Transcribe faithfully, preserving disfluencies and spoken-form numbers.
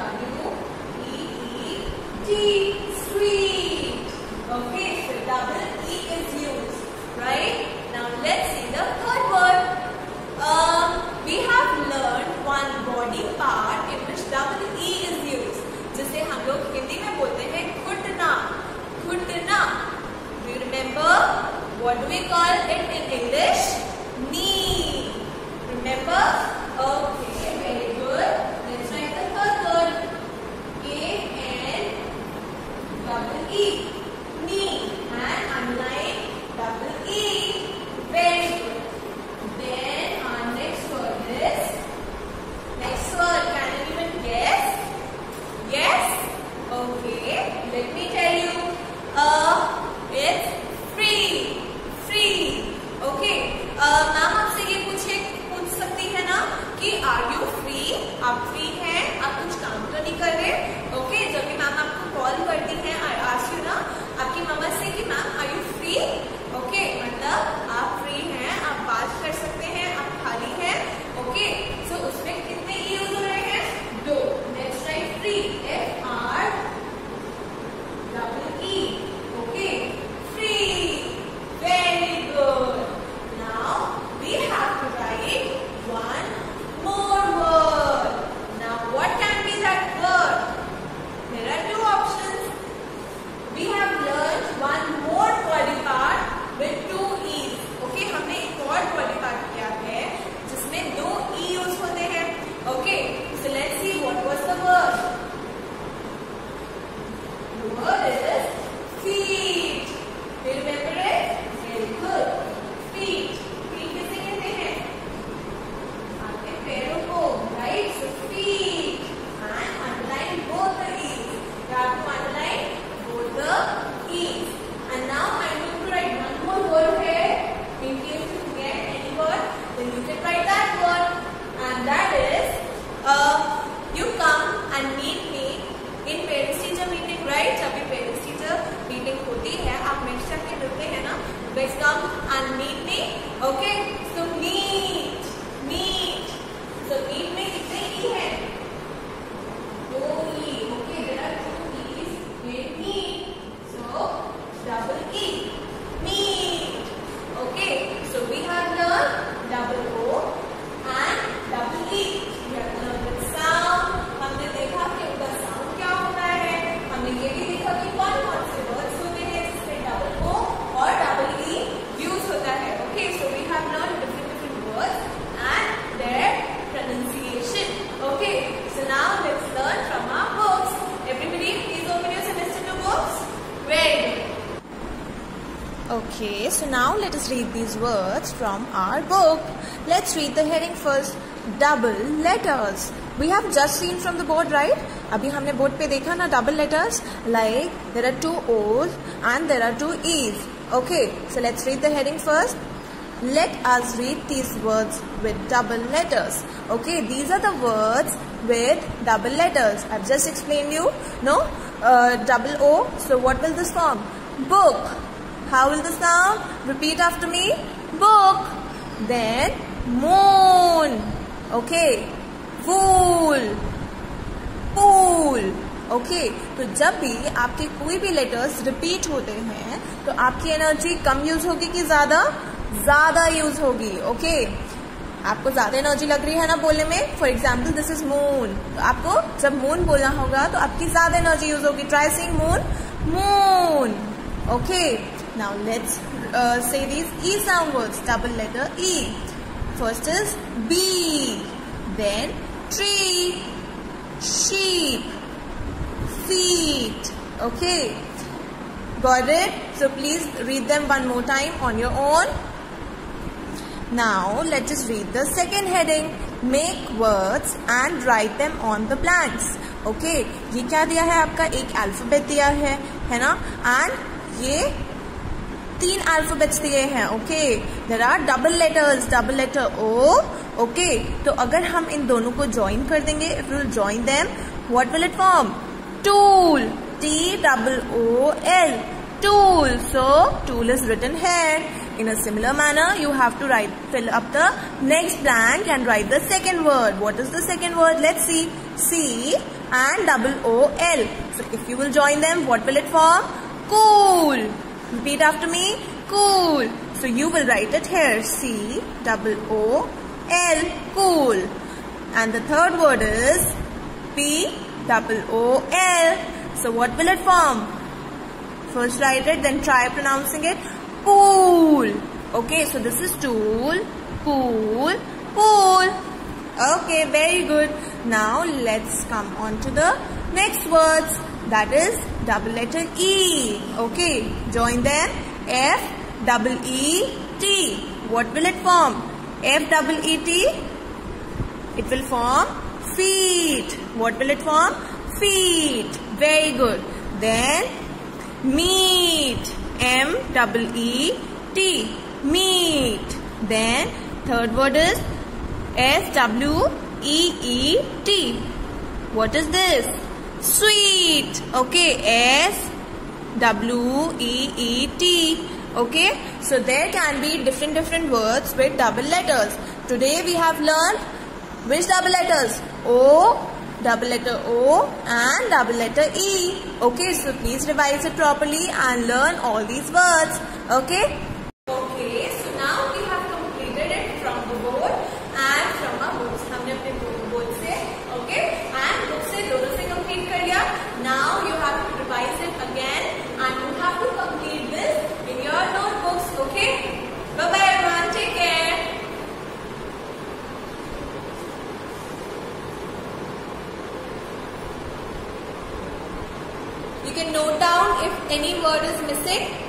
W E E T, sweet. Okay, so double E is used, right? Now let's see the third word. Um, we have learned one body part in which double E is used. जिसे हम लोग हिंदी में बोलते हैं घुटना, घुटना. Do you remember? What do we call it in English? Knee. Remember? Okay, very good. Let's write the third word. A N double E. Knee. And underline double E. Very good. Then our next word is, next word, can anyone guess? Yes? Okay, let me tell you. Uh, it's free. Free. Okay. Uh, ma'am आपसे ये पूछे पूछ सकती है ना कि are you free? आप free हैं? आप कुछ काम तो नहीं कर रहे? ओके, जब भी मैम आपको कॉल करती हैं, आई आस्क यू ना आपकी मम्मा से कि ma'am are you free? Okay, मतलब आप फ्री हैं, आप बात कर सकते हैं, आप खाली हैं. ओके, सो उसमें कितने ई यूज हो रहे हैं? दो. Let's write free. F R double E. Okay, free. Very good. Now we have to write one more word. Now what can be that word? There are two options. We have learned one more body part with two E's. Okay, हमने एक और body part किया है जिसमें दो E use होते हैं. Okay, so let's see what was the word. The word is feet. Do you remember it? Very good. Feet. Feet किसे कहते हैं? आपके पैरों को, right? So feet. And underline both the E's. You have to underline both the E's. And now I'm going to write one more word here. In case you forget any word, then you can write that word. And that is, uh, you come and meet me in parents teacher meeting, right? जब भी parents teacher meeting होती है, आप next step के मिलते हैं ना? Guys come and meet me. Okay, so meet, meet. So meet में कितने E हैं? दो E. Okay, there are two E's in meet. So double E, meet. Okay, so we have learned double O and double E. We have learned the sound. हमने देखा कि उनका sound क्या होता है. हमने ये भी देखा कि कौन कौन से words होते हैं जिसमें double O और double E use होता है. Okay, so we have learned different different words and their pronunciation. Okay, so now let's learn from our books. Everybody, please open your semester two books. Very good. Okay, so now let us read these words from our book. Let's read the heading first. Double letters. We have just seen from the board, right? अभी हमने board पे देखा ना double letters. Like there are two O's and there are two E's. Okay, so let's read the heading first. Let us read these words with double letters. Okay, these are the words with double letters. I've just explained you. No, uh, double O. So what will this form? Book. How will this sound? Repeat after me. Book. Then moon. Okay. Wool. Pool. Okay okay, तो जब भी आपके कोई भी letters repeat होते हैं तो आपकी एनर्जी कम यूज होगी कि ज्यादा ज्यादा यूज होगी. Okay okay? आपको ज्यादा एनर्जी लग रही है ना बोलने में. For example this is moon, तो आपको जब मून बोलना होगा तो आपकी ज्यादा एनर्जी यूज होगी. Try saying moon, moon. Okay, now let's say these E sound words. Double letter E. First is bee, then tree, sheep, feet. Okay, got it? So please read them one more time on your own. Now let us read the second heading. Make words and write them on the blanks. Okay, ये क्या दिया है आपका? एक alphabet दिया है, है ना? And ये तीन अल्फाबेट्स दिए हैं. Okay, there are double letters. Double letter O. Okay, तो अगर हम इन दोनों को ज्वाइन कर देंगे, if we will join them, what will it form? Tool. T double O L. Tool. So tool is written here. In a similar manner, you have to write, fill up the next blank and write the second word. What is the second word? Let's see. See and double O L. So if you will join them, what will it form? Cool. Repeat after me. Cool. So you will write it here. C double O L. Cool. And the third word is P double O L. So what will it form? First write it, then try pronouncing it. Pool. Okay, so this is tool. Pool. Pool. Okay, very good. Now let's come on to the next words. That is double letter E. Okay, join them. F double E T. What will it form? F double E T. It will form feet. What will it form? Feet. Very good. Then meat. M double E T. Meat. Then third word is S W E E T. What is this? Sweet. Okay. S W E E T. Okay. So there can be different different words with double letters. Today we have learned which double letters? O, double letter O and double letter E. Okay. So please revise it properly and learn all these words. Okay. Okay, so now we have completed it from the board and from our books. हमने अपने board से, okay, and book से दोनों से complete कर लिया. Now you have to revise it again and you have to complete this in your notebooks. Okay. Bye bye everyone. Take care. You can note down if any word is missing.